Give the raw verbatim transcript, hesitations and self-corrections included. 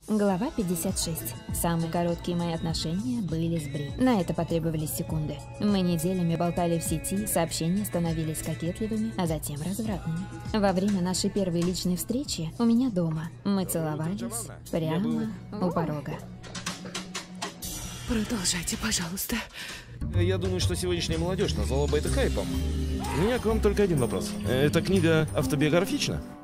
Глава пятьдесят шесть. Самые короткие мои отношения были с Бри. На это потребовались секунды. Мы неделями болтали в сети, сообщения становились кокетливыми, а затем развратными. Во время нашей первой личной встречи у меня дома мы целовались прямо у порога. Продолжайте, пожалуйста. Я думаю, что сегодняшняя молодежь назвала бы это хайпом. У меня к вам только один вопрос. Эта книга автобиографична?